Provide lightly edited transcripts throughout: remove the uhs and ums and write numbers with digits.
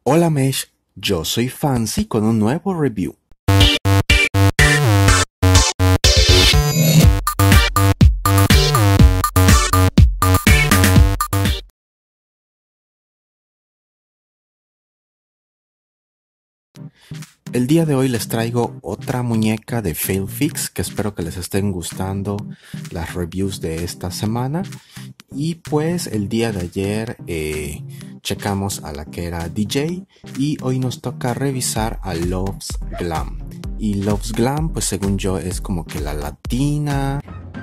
Hola Mesh, yo soy Fancy con un nuevo review. El día de hoy les traigo otra muñeca de Failfix que espero que les estén gustando las reviews de esta semana. Y pues el día de ayer checamos a la que era DJ y hoy nos toca revisar a Loves Glam. Y Loves Glam pues según yo es como que la latina.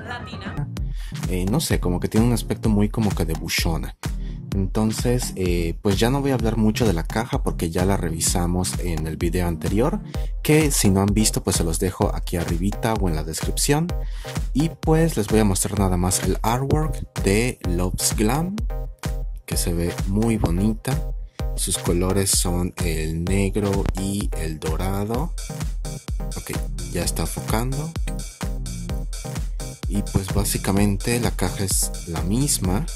No sé, como que tiene un aspecto muy como que de buchona. Entonces, pues ya no voy a hablar mucho de la caja porque ya la revisamos en el video anterior, que si no han visto pues se los dejo aquí arribita o en la descripción. Y pues les voy a mostrar nada más el artwork de Loves Glam, que se ve muy bonita. Sus colores son el negro y el dorado. Ok, ya está enfocando. Y pues básicamente la caja es la misma.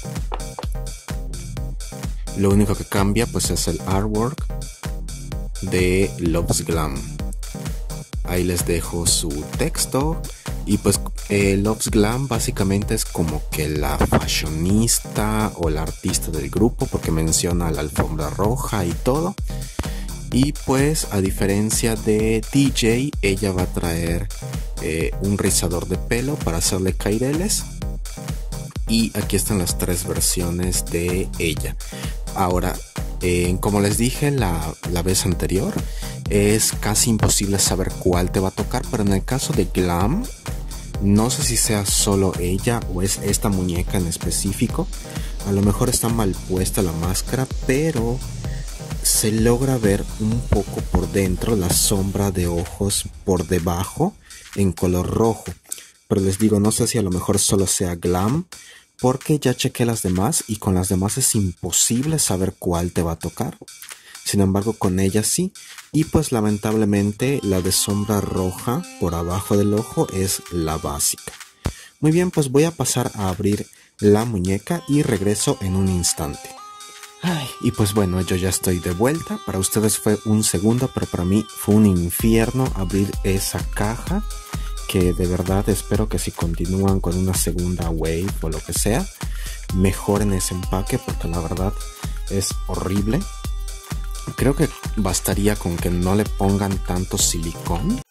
Lo único que cambia pues es el artwork de Loves Glam. Ahí les dejo su texto. Y pues Loves Glam básicamente es como que la fashionista o la artista del grupo, porque menciona la alfombra roja y todo. Y pues a diferencia de DJ, ella va a traer un rizador de pelo para hacerle caireles. Y aquí están las tres versiones de ella. Ahora, como les dije la vez anterior, es casi imposible saber cuál te va a tocar, pero en el caso de Glam, no sé si sea solo ella o es esta muñeca en específico. A lo mejor está mal puesta la máscara, pero se logra ver un poco por dentro la sombra de ojos por debajo en color rojo. Pero les digo, no sé si a lo mejor solo sea Glam, porque ya chequé las demás y con las demás es imposible saber cuál te va a tocar. Sin embargo, con ella sí. Y pues lamentablemente la de sombra roja por abajo del ojo es la básica. Muy bien, pues voy a pasar a abrir la muñeca y regreso en un instante. Y pues bueno, yo ya estoy de vuelta. Para ustedes fue un segundo, pero para mí fue un infierno abrir esa caja. Que de verdad espero que si continúan con una segunda wave o lo que sea, mejoren ese empaque, porque la verdad es horrible. Creo que bastaría con que no le pongan tanto silicón.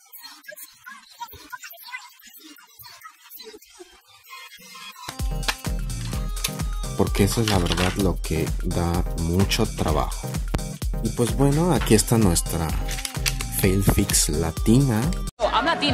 Porque eso es la verdad lo que da mucho trabajo. Y pues bueno, aquí está nuestra Failfix latina. I'm latina.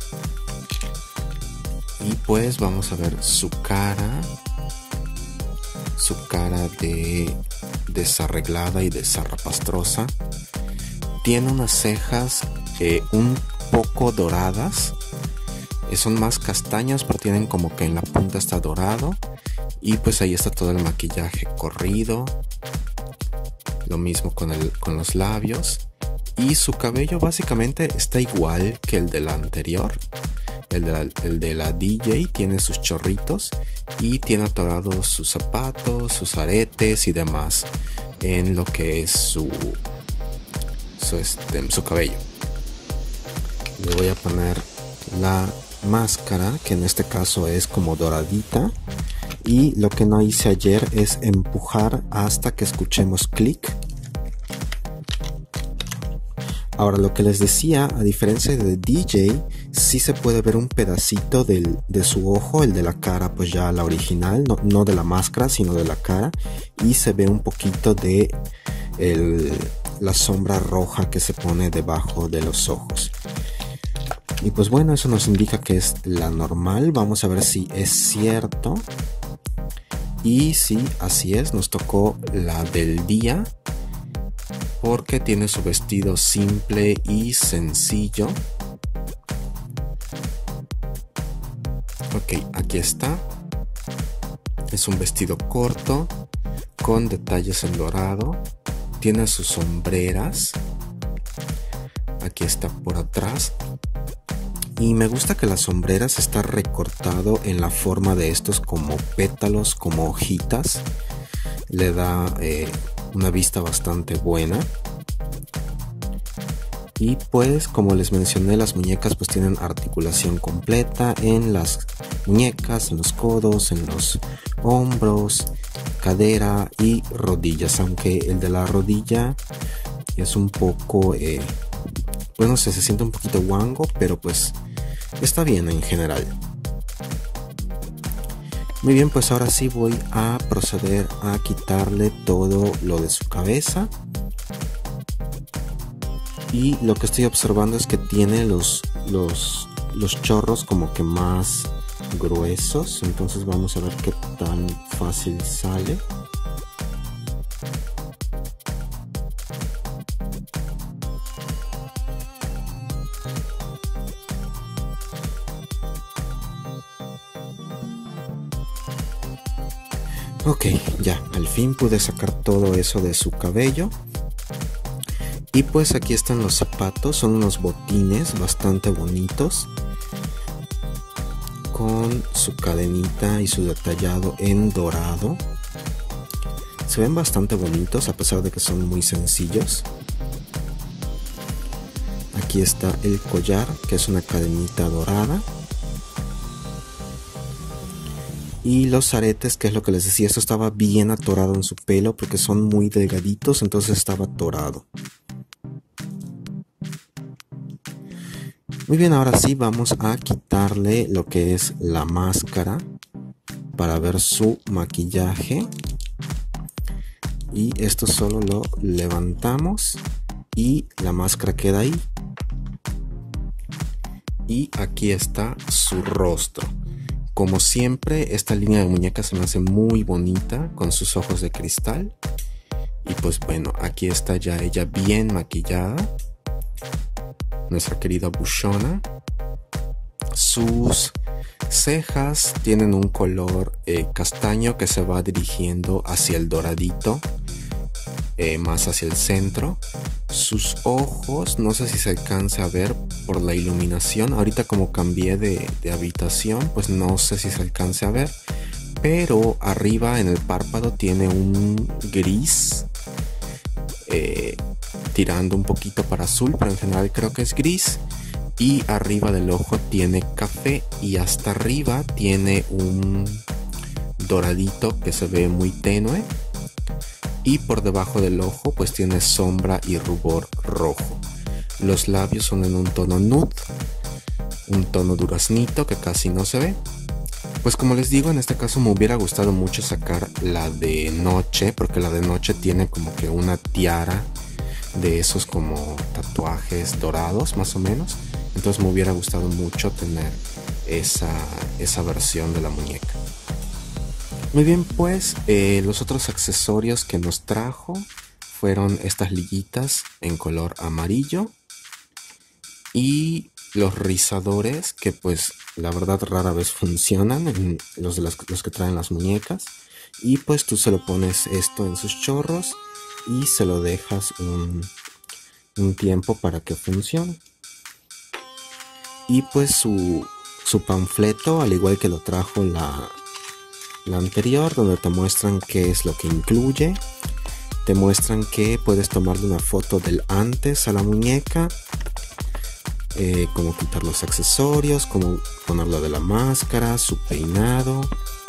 Y pues vamos a ver su cara. Su cara de desarreglada y desarrapastrosa. Tiene unas cejas un poco doradas. Son más castañas, pero tienen como que en la punta está dorado. Y pues ahí está todo el maquillaje corrido. Lo mismo con los labios. Y su cabello básicamente está igual que el de la anterior. El de la DJ tiene sus chorritos y tiene atorados sus zapatos, sus aretes y demás en lo que es su cabello. Le voy a poner la máscara, que en este caso es como doradita, y lo que no hice ayer es empujar hasta que escuchemos clic. Ahora, lo que les decía, a diferencia de DJ, sí se puede ver un pedacito de su ojo, el de la cara, pues ya la original, no de la máscara, sino de la cara, y se ve un poquito de la sombra roja que se pone debajo de los ojos. Y pues bueno, eso nos indica que es la normal. Vamos a ver si es cierto. Y sí, así es, nos tocó la del día, porque tiene su vestido simple y sencillo. Ok, aquí está. Es un vestido corto con detalles en dorado. Tiene sus sombreras. Aquí está por atrás. Y me gusta que las sombreras está recortado en la forma de estos como pétalos, como hojitas. Le da una vista bastante buena. Y pues como les mencioné, las muñecas pues tienen articulación completa en las muñecas, en los codos, en los hombros, cadera y rodillas, aunque el de la rodilla es un poco, bueno, se siente un poquito guango, pero pues está bien en general. Muy bien, pues ahora sí voy a proceder a quitarle todo lo de su cabeza. Y lo que estoy observando es que tiene los chorros como que más gruesos. Entonces vamos a ver qué tan fácil sale. Ok, ya, al fin pude sacar todo eso de su cabello. Y pues aquí están los zapatos, son unos botines bastante bonitos, con su cadenita y su detallado en dorado. Se ven bastante bonitos a pesar de que son muy sencillos. Aquí está el collar, que es una cadenita dorada. Y los aretes, que es lo que les decía, esto estaba bien atorado en su pelo porque son muy delgaditos, entonces estaba atorado. Muy bien, ahora sí vamos a quitarle lo que es la máscara para ver su maquillaje. Y esto solo lo levantamos y la máscara queda ahí. Y aquí está su rostro. Como siempre, esta línea de muñecas se me hace muy bonita con sus ojos de cristal. Y pues bueno, aquí está ya ella bien maquillada. Nuestra querida buchona. Sus cejas tienen un color castaño que se va dirigiendo hacia el doradito, más hacia el centro. Sus ojos, no sé si se alcanza a ver por la iluminación. Ahorita como cambié de habitación, pues no sé si se alcance a ver. Pero arriba en el párpado tiene un gris, tirando un poquito para azul, pero en general creo que es gris. Y arriba del ojo tiene café y hasta arriba tiene un doradito que se ve muy tenue. Y por debajo del ojo pues tiene sombra y rubor rojo. Los labios son en un tono nude, un tono duraznito que casi no se ve. Pues como les digo, en este caso me hubiera gustado mucho sacar la de noche, porque la de noche tiene como que una tiara de esos como tatuajes dorados más o menos. Entonces me hubiera gustado mucho tener esa versión de la muñeca. Muy bien, pues los otros accesorios que nos trajo fueron estas liguitas en color amarillo y los rizadores, que pues la verdad rara vez funcionan, los que traen las muñecas. Y pues tú se lo pones esto en sus chorros y se lo dejas un tiempo para que funcione. Y pues su panfleto, al igual que lo trajo la anterior, donde te muestran qué es lo que incluye. Te muestran que puedes tomarle una foto del antes a la muñeca, cómo quitar los accesorios, cómo ponerlo de la máscara, su peinado,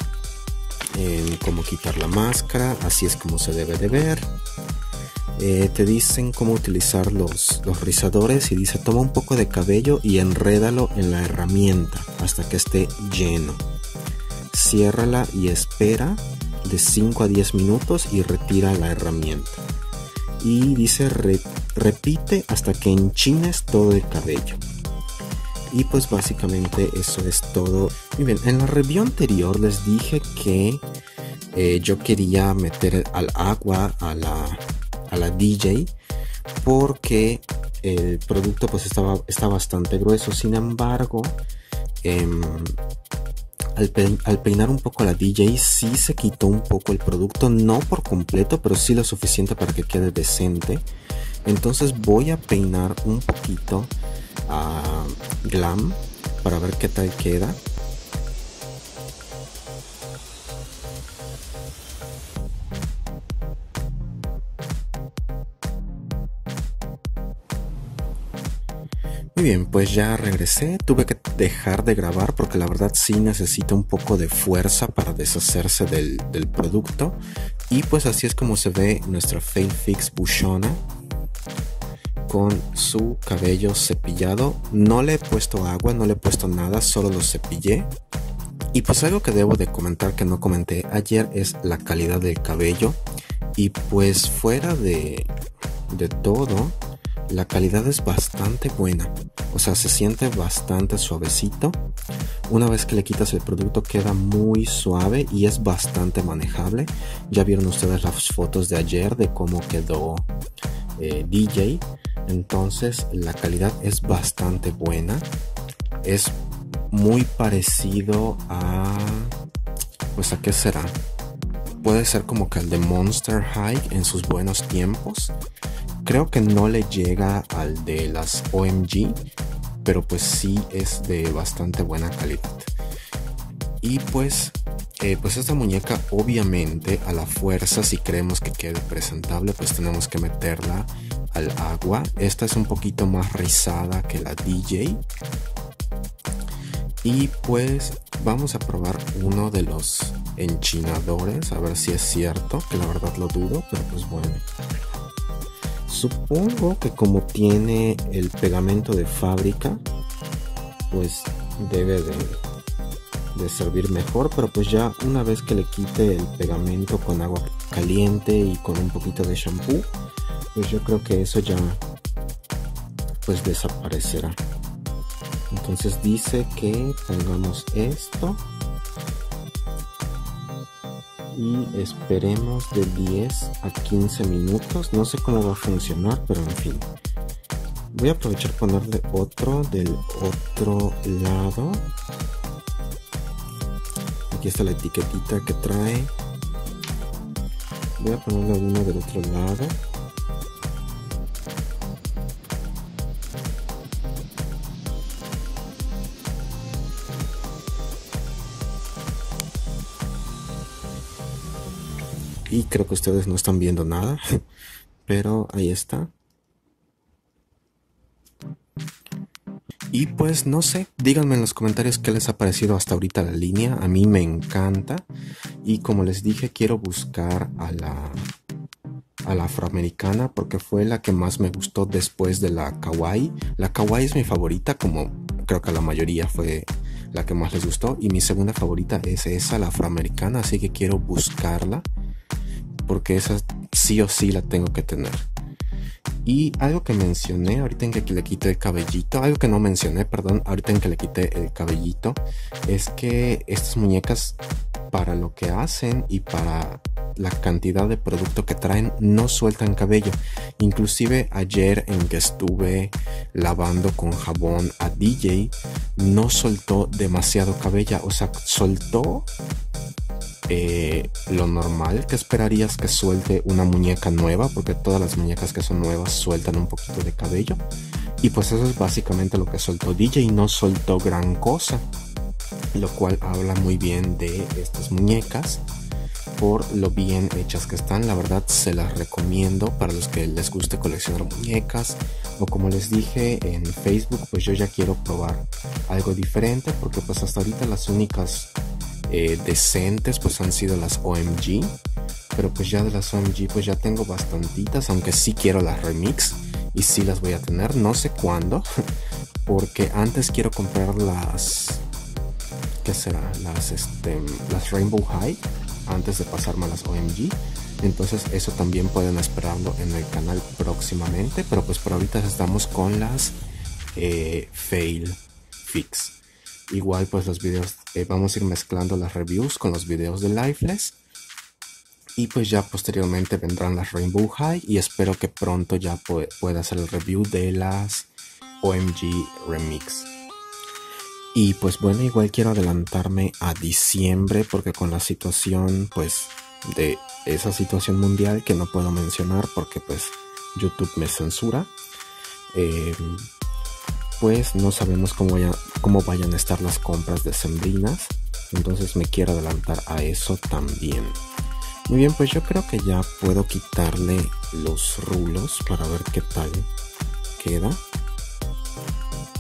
cómo quitar la máscara, así es como se debe de ver. Te dicen cómo utilizar los rizadores y dice: toma un poco de cabello y enrédalo en la herramienta hasta que esté lleno. Ciérrala y espera de 5 a 10 minutos y retira la herramienta. Y dice repite hasta que enchines todo el cabello. Y pues básicamente eso es todo. Muy bien, en la review anterior les dije que yo quería meter al agua a la DJ porque el producto pues está bastante grueso. Sin embargo, al peinar un poco a la DJ sí se quitó un poco el producto, no por completo, pero sí lo suficiente para que quede decente. Entonces voy a peinar un poquito a Glam para ver qué tal queda. Muy bien, pues ya regresé, tuve que dejar de grabar porque la verdad sí necesita un poco de fuerza para deshacerse del producto. Y pues así es como se ve nuestra FailFix buchona con su cabello cepillado. No le he puesto agua, no le he puesto nada, solo lo cepillé. Y pues algo que debo de comentar que no comenté ayer es la calidad del cabello. Y pues fuera de todo, la calidad es bastante buena. O sea, se siente bastante suavecito. Una vez que le quitas el producto queda muy suave y es bastante manejable. Ya vieron ustedes las fotos de ayer de cómo quedó DJ. Entonces la calidad es bastante buena. Es muy parecido a... pues ¿a qué será? Puede ser como que el de Monster High en sus buenos tiempos. Creo que no le llega al de las OMG, pero pues sí es de bastante buena calidad. Y pues esta muñeca obviamente a la fuerza, si queremos que quede presentable, pues tenemos que meterla al agua. Esta es un poquito más rizada que la DJ. Y pues vamos a probar uno de los enchinadores, a ver si es cierto, que la verdad lo dudo, pero pues bueno. Supongo que como tiene el pegamento de fábrica, pues debe de servir mejor, pero pues ya una vez que le quite el pegamento con agua caliente y con un poquito de shampoo, pues yo creo que eso ya pues desaparecerá. Entonces dice que pongamos esto y esperemos de 10 a 15 minutos. No sé cómo va a funcionar, pero en fin. Voy a aprovechar ponerle otro del otro lado. Aquí está la etiquetita que trae. Voy a ponerle uno del otro lado. Y creo que ustedes no están viendo nada, pero ahí está. Y pues no sé, díganme en los comentarios qué les ha parecido hasta ahorita la línea. A mí me encanta. Y como les dije, quiero buscar a la afroamericana porque fue la que más me gustó después de la kawaii. La kawaii es mi favorita, como creo que a la mayoría fue la que más les gustó. Y mi segunda favorita es esa, la afroamericana, así que quiero buscarla, porque esa sí o sí la tengo que tener. Y algo que mencioné ahorita en que le quité el cabellito, algo que no mencioné, perdón, ahorita en que le quité el cabellito, es que estas muñecas, para lo que hacen y para la cantidad de producto que traen, no sueltan cabello. Inclusive ayer en que estuve lavando con jabón a DJ, no soltó demasiado cabello, o sea, soltó lo normal que esperarías que suelte una muñeca nueva, porque todas las muñecas que son nuevas sueltan un poquito de cabello. Y pues eso es básicamente lo que soltó DJ, no soltó gran cosa, lo cual habla muy bien de estas muñecas por lo bien hechas que están. La verdad se las recomiendo para los que les guste coleccionar muñecas, o como les dije en Facebook, pues yo ya quiero probar algo diferente, porque pues hasta ahorita las únicas decentes pues han sido las OMG, pero pues ya de las OMG pues ya tengo bastantitas, aunque sí quiero las remix y sí las voy a tener, no sé cuándo, porque antes quiero comprar las, ¿qué será? Las Rainbow High antes de pasarme a las OMG. Entonces eso también pueden esperarlo en el canal próximamente, pero pues por ahorita estamos con las FailFix. Igual pues los videos, vamos a ir mezclando las reviews con los videos de Lifeless. Y pues ya posteriormente vendrán las Rainbow High, y espero que pronto ya pueda hacer el review de las OMG Remix. Y pues bueno, igual quiero adelantarme a diciembre, porque con la situación pues de esa situación mundial que no puedo mencionar porque pues YouTube me censura, pues no sabemos cómo vayan a estar las compras decembrinas. Entonces me quiero adelantar a eso también. Muy bien, pues yo creo que ya puedo quitarle los rulos para ver qué tal queda.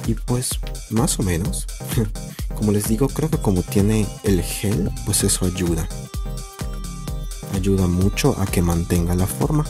Y pues más o menos, como les digo, creo que como tiene el gel, pues eso ayuda mucho a que mantenga la forma.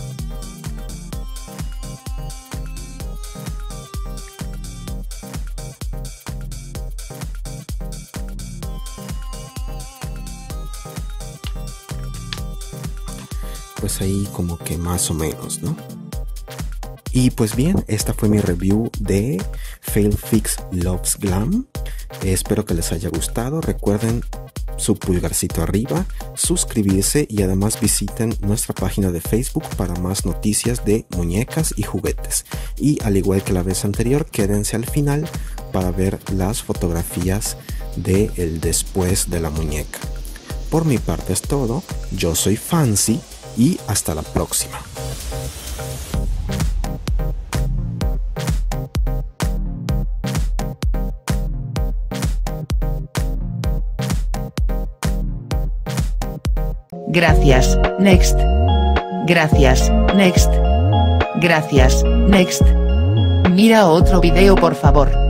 Pues ahí como que más o menos, ¿no? Y pues bien, esta fue mi review de Failfix Loves Glam. Espero que les haya gustado. Recuerden su pulgarcito arriba, suscribirse y además visiten nuestra página de Facebook para más noticias de muñecas y juguetes. Y al igual que la vez anterior, quédense al final para ver las fotografías del después de la muñeca. Por mi parte es todo. Yo soy Fancy y hasta la próxima. Gracias, next. Gracias, next. Gracias, next. Mira otro video por favor.